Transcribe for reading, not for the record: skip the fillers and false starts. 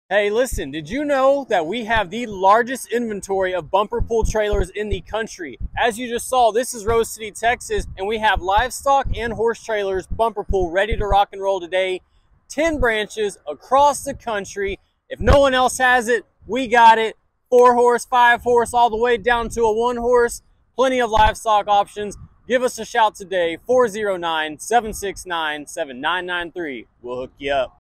Hey, listen, did you know that we have the largest inventory of bumper pull trailers in the country? As you just saw, this is Rose City, Texas, and we have livestock and horse trailers bumper pull ready to rock and roll today. 10 branches across the country. If no one else has it, we got it. 4 horse, 5 horse, all the way down to a 1 horse. Plenty of livestock options. Give us a shout today, 409-769-7993. We'll hook you up.